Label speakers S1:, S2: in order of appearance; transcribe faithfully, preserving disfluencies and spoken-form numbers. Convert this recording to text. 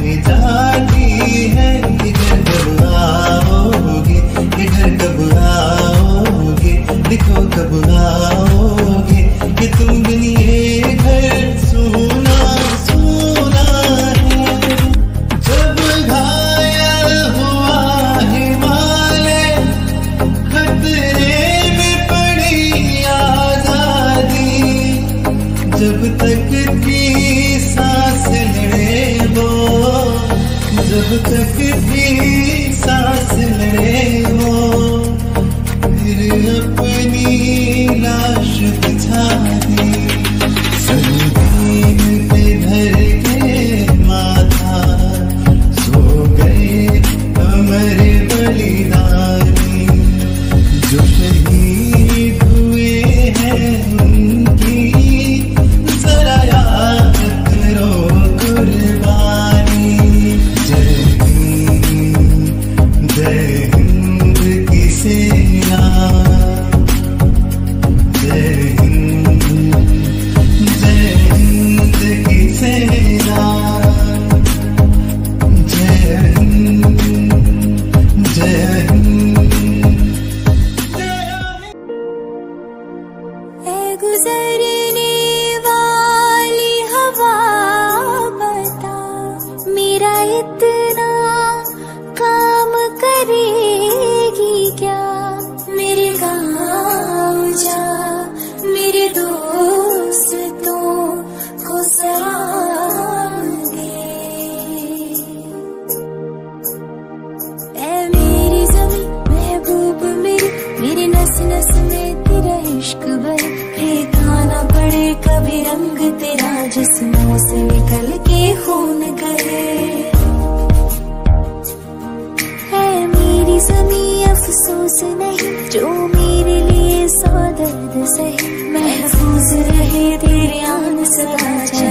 S1: जाती है कि घर कब आओगे, कि घर कब आओगे, देखो कब आओगे, कि तुम बिन ये घर सुना सुना है। जब घायल हुआ हिमालय, खतरे में पड़ी आजादी, जब तक थी सांस लड़े वो, जब तक थी सांस लड़े वो, फिर अपनी लाश बिछा दी, संगीन पे धर के माथा, सो गए अमर बलिदानी, जो शहीद हुए हैं उनकी जरा याद करो कुर्बानी। जय हिंद, जय हिंद की सेना, जय हिंद, जय हिंद की सेना, जय हिंद, जय हिंद।
S2: ऐ गुजरने वाली हवा बता, मेरा इतना काम करेगी क्या, मेरे गाँव जा, मेरे दोस्तों को सलाम दे। ऐ मेरी ज़मीं महबूब मेरी, मेरे नस नस में तेरा इश्क बहे, फेंका ना पड़े कभी रंग तेरा, जिस्मों से निकल के खून कहे। है मेरी ज़मीं अफसोस नहीं, जो मेरे लिए सौ दर्द सहे, महफूज रहे तेरे आन सदा।